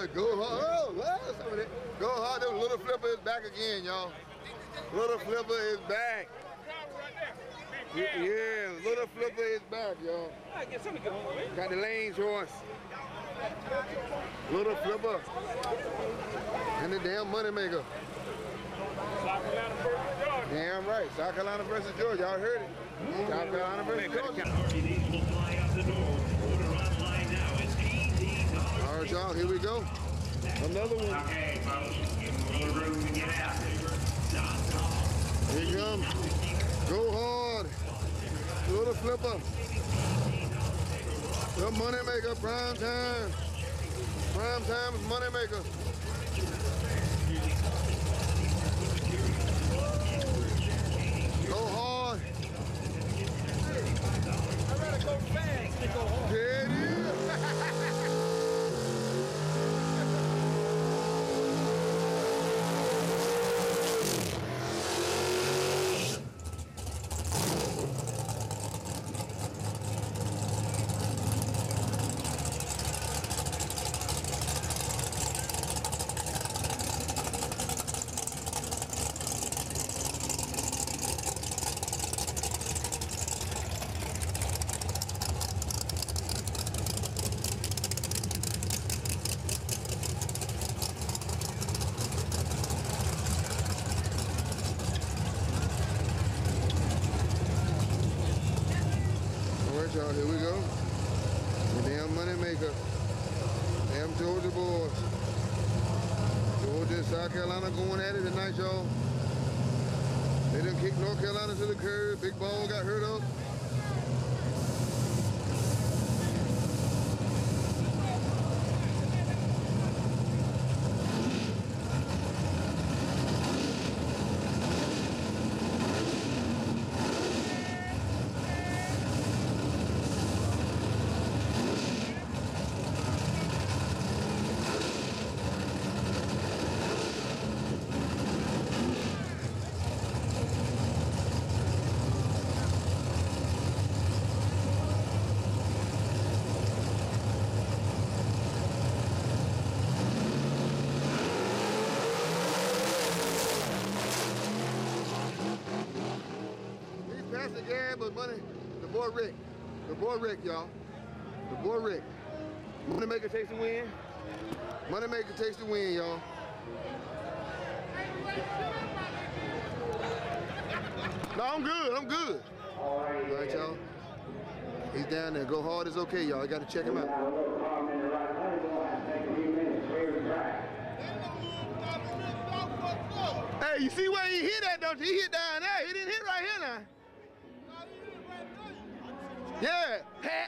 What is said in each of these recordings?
hard, go hard. Oh, wow, some of that. Go hard. The little flipper is back again, y'all. Little flipper is back. Yeah, little flipper is back, y'all. Got the lanes horse. Little flipper. And the damn money maker. Damn right. South Carolina versus Georgia. Y'all heard it. South Carolina versus Georgia. All right, y'all. Here we go. Another one. Okay, folks. Give them a little room to get out. Here you come. Go hard. Little flipper. The money maker. Prime time. Prime time is money maker. Go hard. I'd rather go fast than go hard. There it is. Y'all, here we go. The damn money maker. Damn Georgia boys. Georgia and South Carolina going at it tonight, y'all. They done kicked North Carolina to the curb. Big ball got hurt up. Yeah, but money, the boy Rick. The boy Rick, y'all. The boy Rick. Money maker takes the win. Money maker takes the win, y'all. No, I'm good. I'm good. All right, y'all. He's down there. Go hard is okay, y'all. I got to check him out. Hey, you see where he hit at, don't you? He hit down there. He didn't hit right here now. Yeah,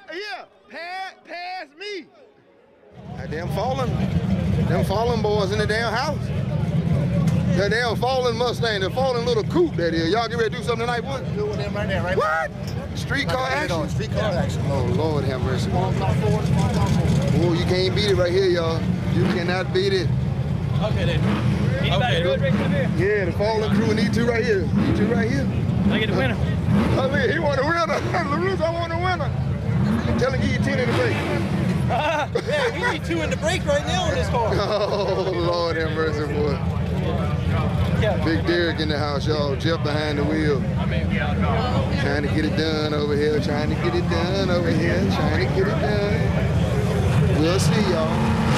pass me. That damn fallen boys in the damn house. That damn fallen Mustang, the fallen little coupe that is. Y'all get ready to do something tonight, what? Do with them right there, right? What? Streetcar action? Streetcar action. Oh, Lord have mercy. Oh, you can't beat it right here, y'all. You cannot beat it. Okay, then. Okay, good. Yeah, the fallen crew and these two right here. These two right here. I get the winner. I mean, he want a winner. LaRusso, I want a winner. Tell him give you 10 in the break. Yeah, we need 2 in the break right now on this car. Oh, Lord have mercy, boy. Yeah. Big Derek in the house, y'all. Jeff behind the wheel. Trying to get it done over here. Trying to get it done over here. Trying to get it done. We'll see, y'all.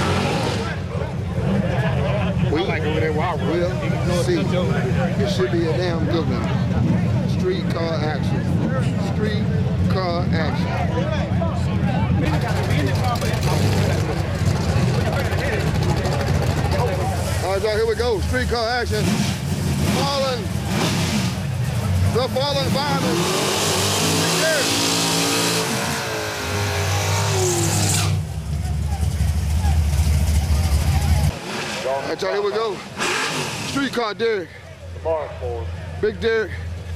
We like over there. Wow, we'll see. It should be a damn good one. Streetcar action. Streetcar action. All right, y'all, here we go. Streetcar action. Fallen. The fallen fireman. All right, y'all, here we go. Streetcar Derek. Big Derek.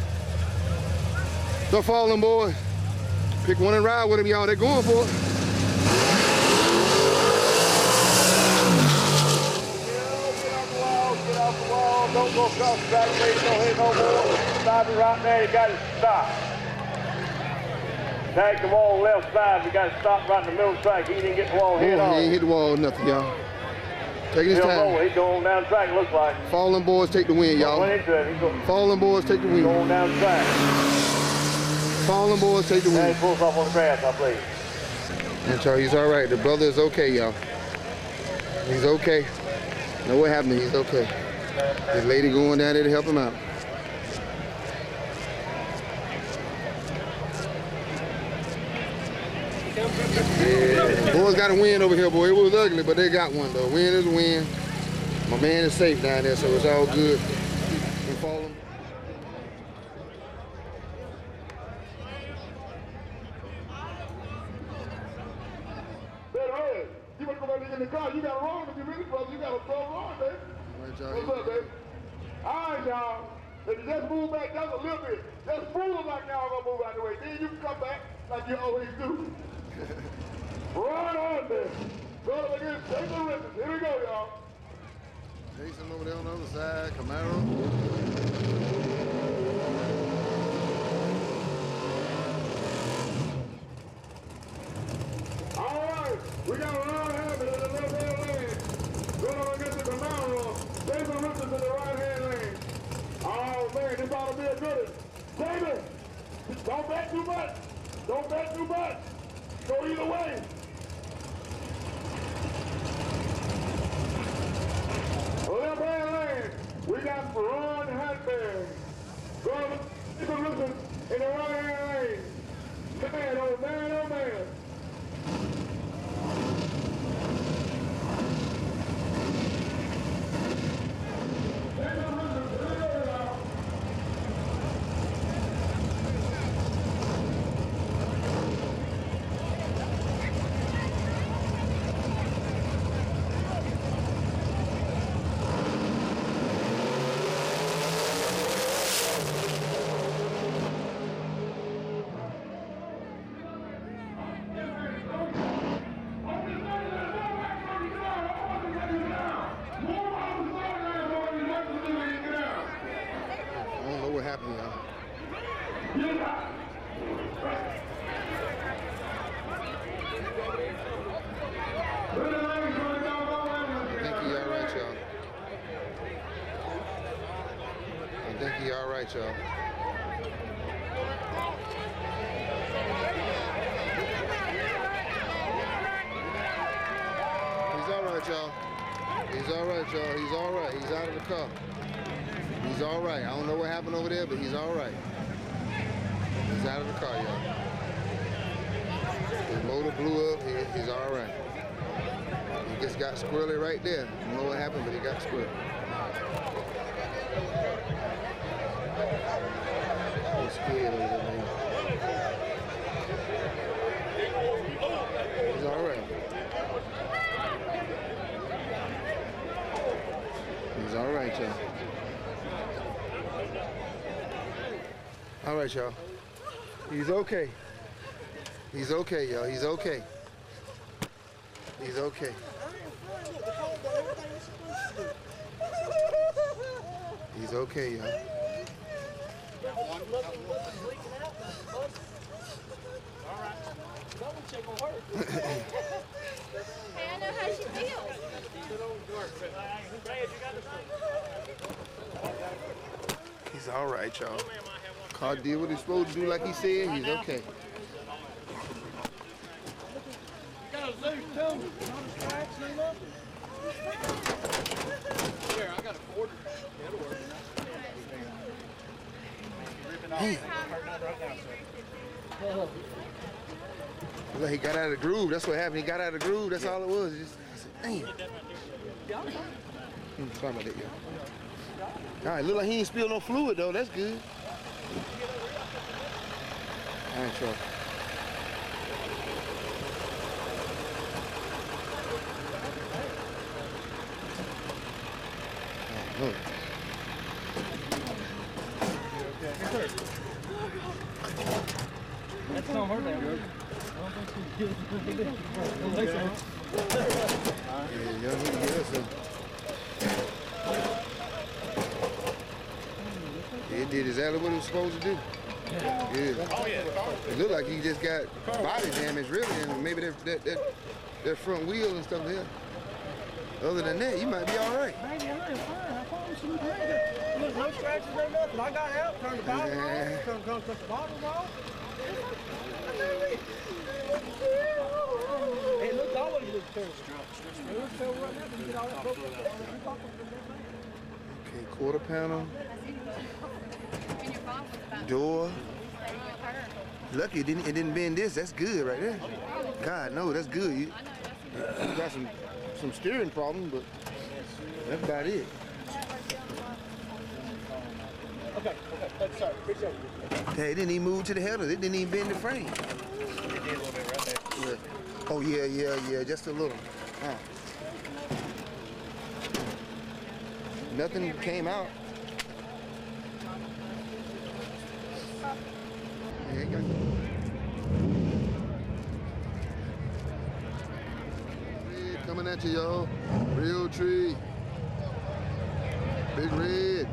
The fallen boy. Pick one and ride with him, y'all. They're going for it. Get off the wall. Don't go across the back page. Don't hit no more. Stop it right there. You got to stop. Tag the wall left side. You got to stop right in the middle of the track. He didn't get the wall hit on. He ain't hit the wall or nothing, y'all. Take his time. He's going down track, looks like. Falling boys take the win, y'all. Falling boys take the win. Going down track. Falling boys take the Now he win. pulls off on the grass, I believe. And Charlie, he's all right. The brother is okay, y'all. He's okay. Know what happened? He's okay. His lady going down there to help him out. Yeah, boys got a win over here, boy. It was ugly, but they got one though. Win is a win. My man is safe down there, so it's all good. We follow him. Hey, you better go back in the car. You got a wrong if you're really brother. You got a throw wrong, baby. What's up, baby? All right, y'all. If you just move back just a little bit, just move like y'all gonna move out the way. Then you can come back like you always do. Right on there. Go up again. Take the ribbon. Here we go, y'all. Jason over there on the other side. Camaro. All right. We got a round habit in the left-hand lane. Going on against the Camaro. Jason Richards in the right-hand lane. Oh, man, this ought to be a good one. David, don't bet too much. Don't bet too much. Go either way. Left-hand lane, we got Ron Hatberg. Going to listen in the right-hand lane. Man, oh man, oh man. Y'all. He's all right, y'all. He's all right, y'all. He's all right. He's out of the car. He's all right. I don't know what happened over there, but he's all right. He's out of the car, y'all. His motor blew up. He's all right. He just got squirrely right there. I don't know what happened, but he got squirrely. I'm scared of it, man. He's all right. He's all right, y'all. All right, y'all. He's okay. He's okay, y'all. He's okay. He's okay. He's okay, y'all. Hey, I know how she feels. He's all right, y'all. Car did what he's supposed to do like he said. He's okay. Here, I got a quarter. That'll work. Damn. Like he got out of the groove. That's what happened. He got out of the groove. That's all it was. It just, I said, damn. Sorry about that, y'all. All right, look like he ain't spilled no fluid, though. That's good. All right, y'all. Oh, look. That's not hard that work. Yeah, y'all need to get us some. It did exactly what it was supposed to do. Yeah. Oh, yeah. It looked like he just got body damage, really, and maybe that front wheel and stuff there. Other than that, you might be all right. Maybe I am fine. I promise you, look, no scratches, no nothing. I got out, turned the bottle off, turned the bottles off. It looks always looks terrible. It looks terrible right now. You get all that Okay, quarter panel. And your mom was about Door. to stay with her. Lucky it didn't bend this. That's good right there. God, no, that's good. You got some steering problems, but that's about it. Okay, sorry. Appreciate it. Hey, it didn't even move to the header. It didn't even bend the frame. It did a little bit right there. Yeah. Oh yeah, just a little. Huh. Nothing came out. Yeah, you got red coming at you, y'all. Real tree. Big red.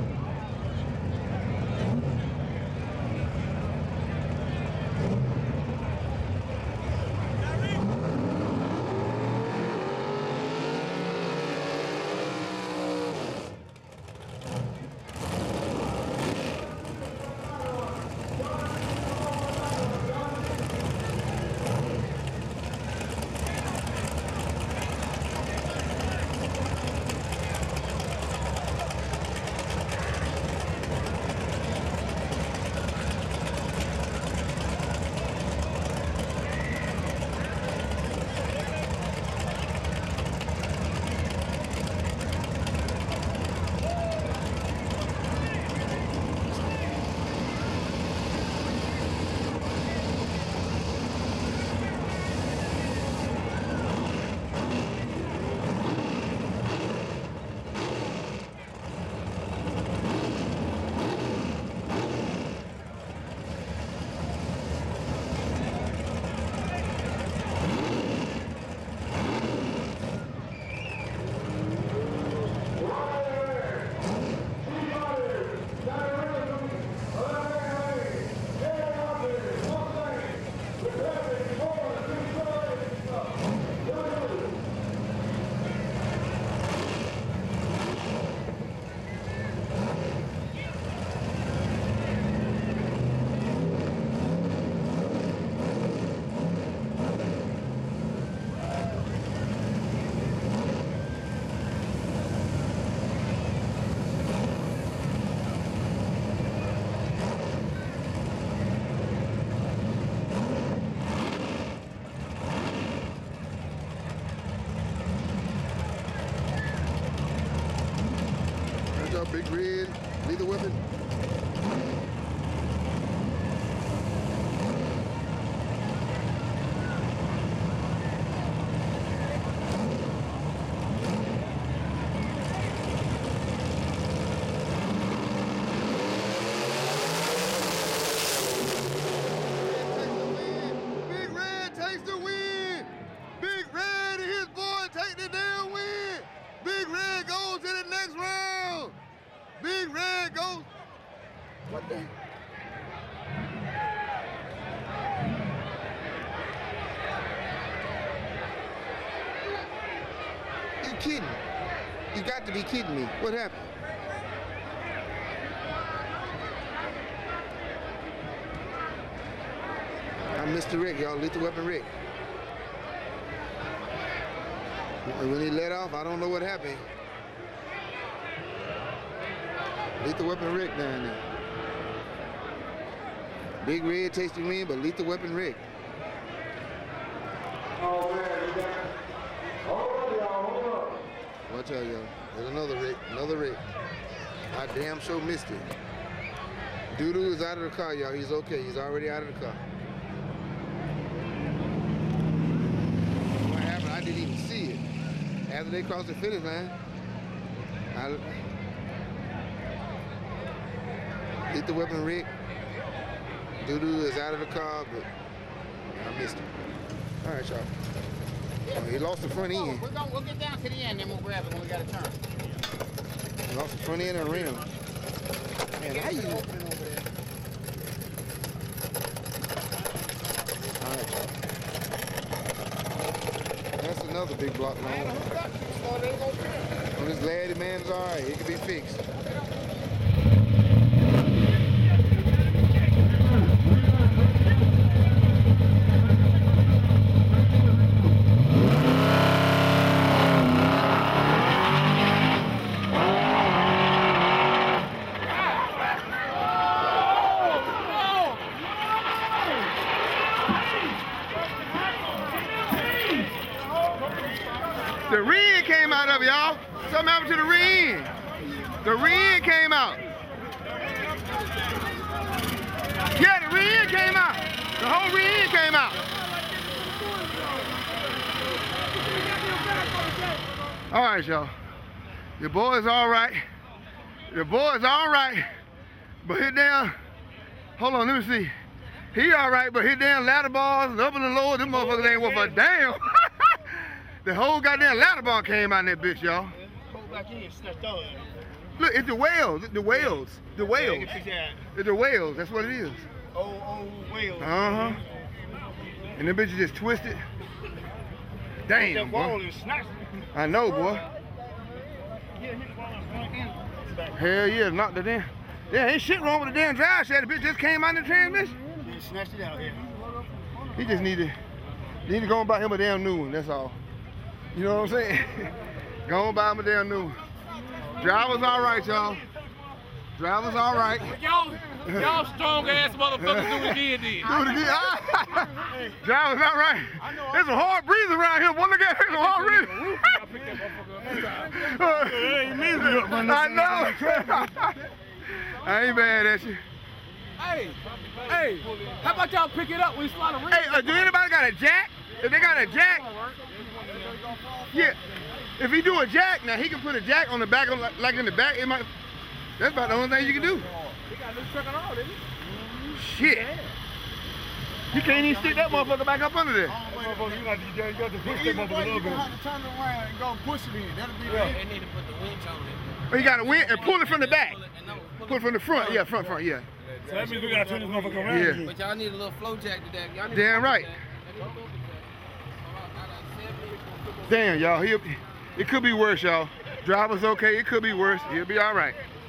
Big red, lethal weapon. Big Red takes the win. Big Red and his boy take the damn win. Big Red goes to the next round. Big Red goes. What the? You kidding? You got to be kidding me. What happened? I'm Mr. Rick, y'all. Lethal Weapon Rick. And when he let off, I don't know what happened. Lethal Weapon Rick down there. Big Red takes the win, but Lethal Weapon Rick. Oh man, we got. Hold on, y'all. Hold on. Watch out, y'all. There's another Rick. Another Rick. I damn sure missed it. Doodoo is out of the car, y'all. He's okay. He's already out of the car. What happened? I didn't even see it. After they crossed the finish line, Lethal Weapon Rick. Doodoo is out of the car, but I missed him. All right, y'all. Oh, he lost the front end. We'll get down to the end, then we'll grab it when we got a turn. He lost the front end and rim. Man, how you? All right, y'all. That's another big block long. I'm just glad the man is all right. It can be fixed. The rear came out of it, y'all. Something happened to the rear end. The rear end came out. Yeah, the rear end came out. The whole rear end came out. All right, y'all. The boy's all right. The boy's all right. But hit down. Hold on, let me see. He all right, but hit down ladder bars and up and lower. Them motherfuckers ain't worth a damn. The whole goddamn ladder bar came out in that bitch, y'all. Look, it's the whales. The whales. The whales. It's the whales. That's what it is. Oh, whales. Uh-huh. And the bitch is just twisted. Damn, boy. I know, boy. Hell yeah, knocked it in. Yeah, ain't shit wrong with the damn drive shaft. The bitch just came out in the transmission. He snatched it out here. He just need to go and buy him a damn new one, that's all. You know what I'm saying? Go and buy him a damn new one. Driver's all right, y'all. Driver's all right. Y'all strong ass motherfuckers do it again, then. Do it again. Driver's all right. There's a hard breeze around here. One look at it, there's a hard breeze. I know. I ain't mad at you. Hey, how about y'all pick it up when you slide a ring? Hey, do anybody got a jack? If they got a jack, yeah. If he do a jack, now he can put a jack on the back, like in the back. It might. That's about the only thing you can do. He got a new truck and all, didn't he? Shit. You can't even stick that motherfucker back up under there. You got to push that motherfucker a little bit. You have to turn it around and go push it in. That'll be right. They need to put the winch on it. But you got to win and pull it from the back. Pull it from the front. Yeah, front, yeah. So that means we got to turn this motherfucker around. Yeah. But y'all need a little flow jack to that. Y'all need Damn right. Damn, y'all. It could be worse, y'all. Driver's okay. It could be worse. He'll be all right.